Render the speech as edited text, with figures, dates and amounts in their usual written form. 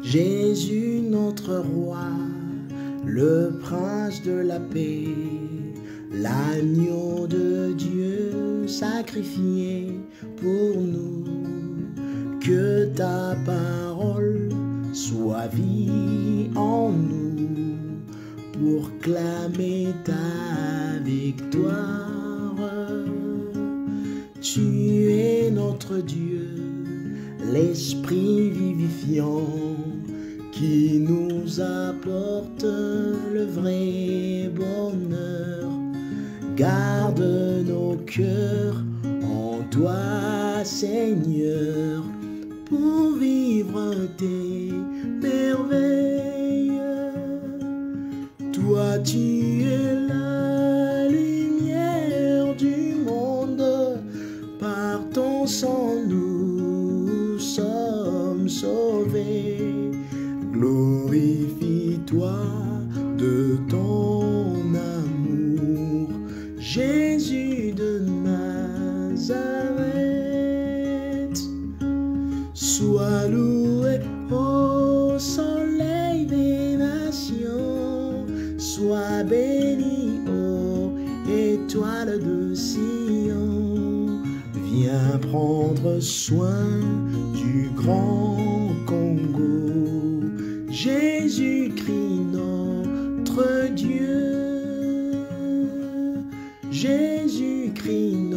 Jésus notre roi, le prince de la paix, l'agneau de Dieu sacrifié pour nous. Que ta parole soit vie en nous pour clamer ta victoire. Tu es notre Dieu, l'Esprit vivifiant qui nous apporte le vrai bonheur. Garde nos cœurs en toi, Seigneur, pour vivre tes merveilles. Toi, tu es la lumière du monde, par ton sang nous sommes sauvés. Glorifie-toi de ton amour, Jésus de Nazareth. Sois loué au soleil des nations, sois béni ô étoile de Sion. Viens prendre soin du grand Congo, Jésus-Christ notre Dieu, Jésus-Christ